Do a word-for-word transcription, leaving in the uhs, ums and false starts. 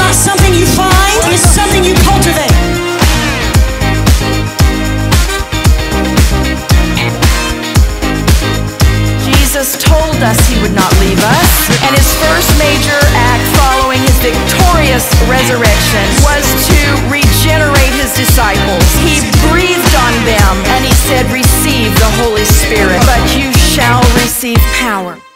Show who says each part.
Speaker 1: not something you find, it's something you cultivate.
Speaker 2: Jesus told us he would not leave us, and his first major act following his victorious resurrection was to regenerate his disciples. He breathed on them, and he said, "Receive the Holy Spirit, but you shall receive power."